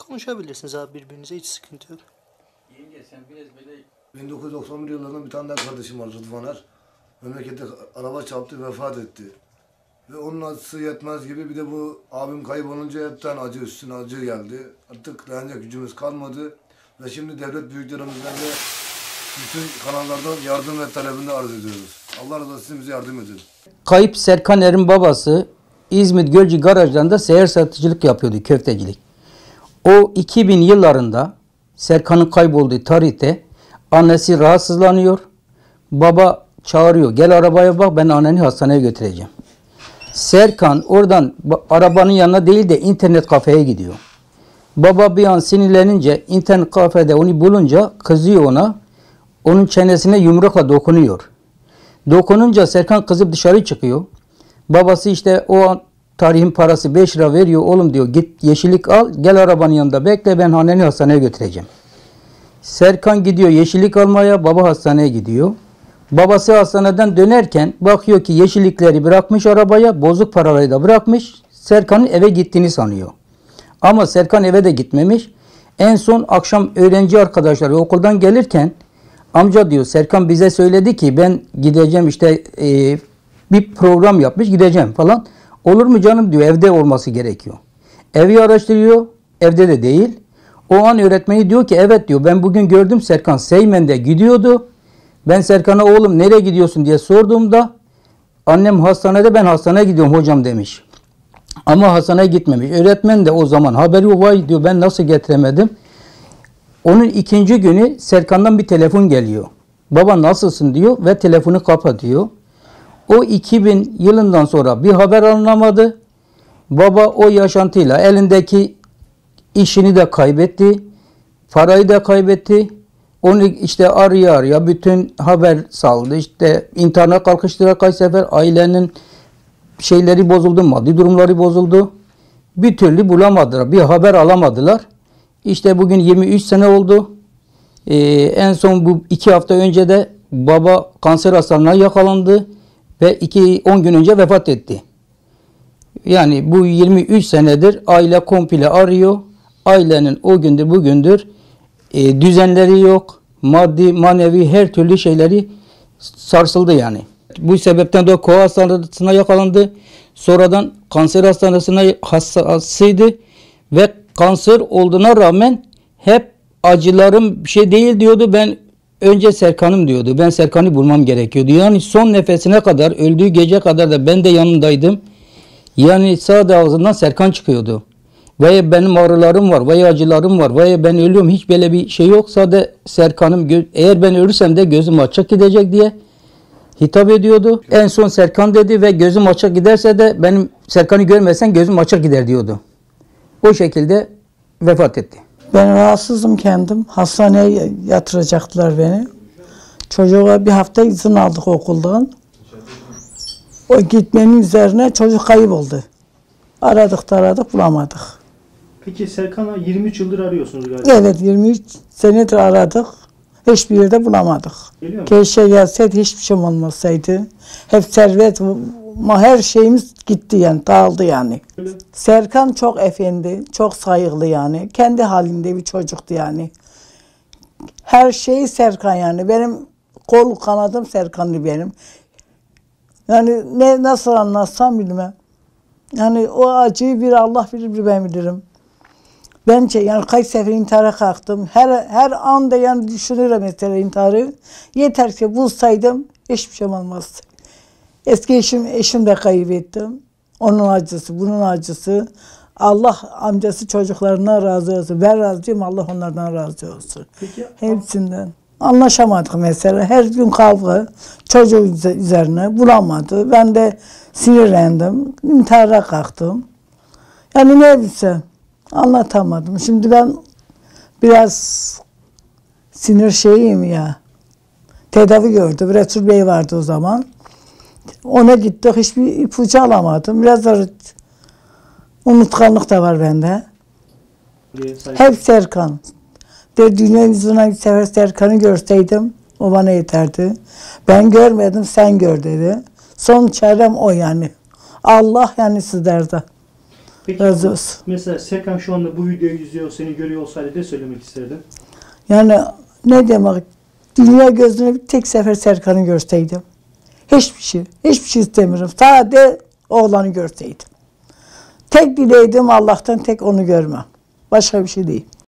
Konuşabilirsiniz abi birbirinize, hiç sıkıntı yok. Yenge sen biraz böyle... 1991 yıllarında bir tane daha kardeşim var, Rıdvaner. Memlekette araba çarptı, vefat etti. Ve onun acısı yetmez gibi bir de bu abim kaybolunca hepten acı üstüne acı geldi. Artık dayanacak gücümüz kalmadı. Ve şimdi devlet büyüklerimizden de bütün kanallardan yardım ve talebini arz ediyoruz. Allah razı olsun, bize yardım edin. Kayıp Serkan Er'in babası İzmit Gölcük garajlarında seyyar satıcılık yapıyordu, köftecilik. O 2000 yıllarında Serkan'ın kaybolduğu tarihte annesi rahatsızlanıyor. Baba çağırıyor, gel arabaya bak, ben anneni hastaneye götüreceğim. Serkan oradan arabanın yanına değil de internet kafeye gidiyor. Baba bir an sinirlenince internet kafede onu bulunca kızıyor ona. Onun çenesine yumrukla dokunuyor. Dokununca Serkan kızıp dışarı çıkıyor. Babası işte o an tarihin parası 5 lira veriyor. Oğlum diyor, git yeşillik al, gel arabanın yanında bekle, ben anneni hastaneye götüreceğim. Serkan gidiyor yeşillik almaya, baba hastaneye gidiyor. Babası hastaneden dönerken bakıyor ki yeşillikleri bırakmış arabaya, bozuk paraları da bırakmış. Serkan'ın eve gittiğini sanıyor. Ama Serkan eve de gitmemiş. En son akşam öğrenci arkadaşları okuldan gelirken amca diyor, Serkan bize söyledi ki ben gideceğim işte bir program yapmış, gideceğim falan. Olur mu canım diyor, evde olması gerekiyor. Evi araştırıyor, evde de değil. O an öğretmeni diyor ki evet diyor, ben bugün gördüm Serkan Seymen'de gidiyordu. Ben Serkan'a oğlum nereye gidiyorsun diye sorduğumda annem hastanede, ben hastaneye gidiyorum hocam demiş. Ama hastaneye gitmemiş. Öğretmen de o zaman haberi yok, vay diyor ben nasıl getiremedim. Onun ikinci günü Serkan'dan bir telefon geliyor. Baba nasılsın diyor ve telefonu kapatıyor. O 2000 yılından sonra bir haber alınamadı. Baba o yaşantıyla elindeki işini de kaybetti. Parayı da kaybetti. Onu işte araya bütün haber saldı. İşte intihara kalkıştılar kaç sefer. Ailenin şeyleri bozuldu, maddi durumları bozuldu. Bir türlü bulamadılar. Bir haber alamadılar. İşte bugün 23 sene oldu. En son bu 2 hafta önce de baba kanser hastalığına yakalandı. Ve 10 gün önce vefat etti. Yani bu 23 senedir aile komple arıyor. Ailenin o gündür bugündür düzenleri yok. Maddi, manevi her türlü şeyleri sarsıldı yani. Bu sebepten de Koa Hastanesi'ne yakalandı. Sonradan kanser hastanesine hastasıydı. Ve kanser olduğuna rağmen hep acılarım bir şey değil diyordu. Ben önce Serkan'ım diyordu. Ben Serkan'ı bulmam gerekiyordu. Yani son nefesine kadar, öldüğü gece kadar da ben de yanındaydım. Yani sağ ağzından Serkan çıkıyordu. Vay benim ağrılarım var, vay acılarım var, vay ben ölüyorum. Hiç böyle bir şey yok. Sadece Serkan'ım, eğer ben ölürsem de gözüm açık gidecek diye hitap ediyordu. En son Serkan dedi ve gözüm açık giderse de benim Serkan'ı görmezsen gözüm açık gider diyordu. O şekilde vefat etti. Ben rahatsızım kendim. Hastaneye yatıracaktılar beni. Çocuğa bir hafta izin aldık okuldan. O gitmenin üzerine çocuk kayboldu. Aradık bulamadık. Peki Serkan'ı 23 yıldır arıyorsunuz galiba. Evet 23 senedir aradık. Hiçbir yerde bulamadık. Keşke gelseydi, hiçbir şey olmasaydı. Hep servet, her şeyimiz gitti yani, dağıldı yani. Öyle. Serkan çok efendi, çok saygılı yani. Kendi halinde bir çocuktu yani. Her şeyi Serkan yani. Benim kol kanadım Serkan'dı benim. Yani nasıl anlatsam bilmem. Yani o acıyı bir Allah bilir, bir ben bilirim. Bence yani kaç sefer intihara kalktım. Her anda yani düşünürüm mesela intiharı. Yeter ki bulsaydım hiçbir şey olmazdı. Eski eşim de kaybettim. Onun acısı, bunun acısı. Allah amcası çocuklarından razı olsun. Ben razıyım, Allah onlardan razı olsun. Peki, hepsinden. Anlaşamadık mesela. Her gün kavga çocuk üzerine bulamadı. Ben de sinirlendim. İntihara kalktım. Yani ne bilsem anlatamadım. Şimdi ben biraz sinir şeyiyim ya. Tedavi gördüm. Resul Bey vardı o zaman. Ona gittik. Hiçbir ipucu alamadım. Biraz da unutkanlık da var bende. Hep Serkan. Dünya yüzüne bir sefer Serkan'ı görseydim o bana yeterdi. Ben görmedim, sen gör dedi. Son çarem o yani. Allah yani sizlerde. Peki Razı olsun. mesela Serkan şu anda bu videoyu izliyor, seni görüyor olsaydı ne söylemek isterdin? Yani ne demek? Dünya gözüne bir tek sefer Serkan'ı görseydim. Hiçbir şey istemiyorum. Sadece oğlanı görseydim. Tek dileğim Allah'tan tek onu görmem. Başka bir şey değil.